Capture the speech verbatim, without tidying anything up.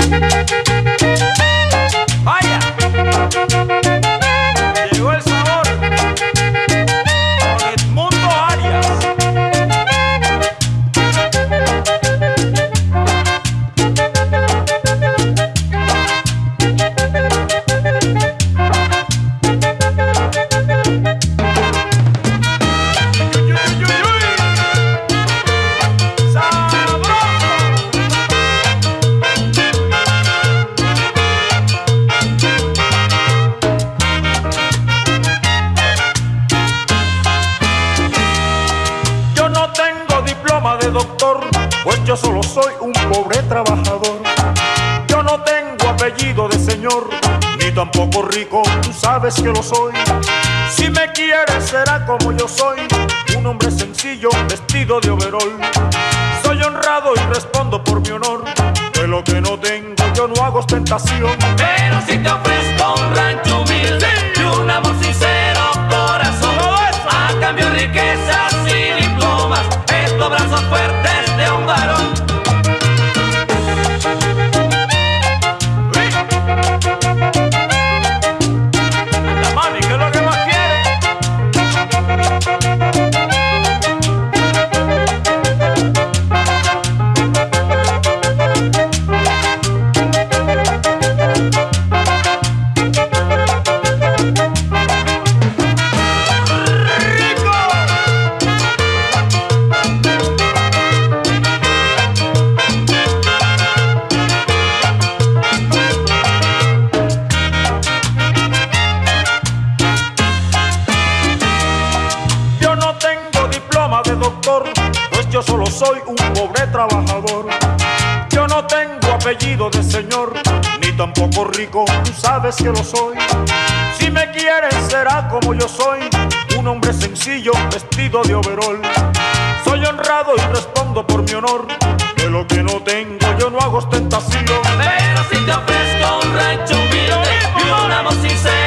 Vaya, llegó el sabor con Edmundo Arias. De doctor, pues yo solo soy un pobre trabajador. Yo no tengo apellido de señor, ni tampoco rico, tú sabes que lo soy. Si me quieres será como yo soy, un hombre sencillo vestido de overol. Soy honrado y respondo por mi honor, de lo que no tengo yo no hago ostentación. Pero si te ofrezco un rancho humilde y un amor sincero corazón, a cambio de riquezas y diplomas, estos brazos fuertes de un varón. La mami, ¿qué es lo que más quiere? De doctor, pues yo solo soy un pobre trabajador. Yo no tengo apellido de señor, ni tampoco rico, tú sabes que lo soy. Si me quieres será como yo soy, un hombre sencillo vestido de overol. Soy honrado y respondo por mi honor, de lo que no tengo yo no hago ostentación. Pero si te ofrezco un rancho humilde y un amor sincero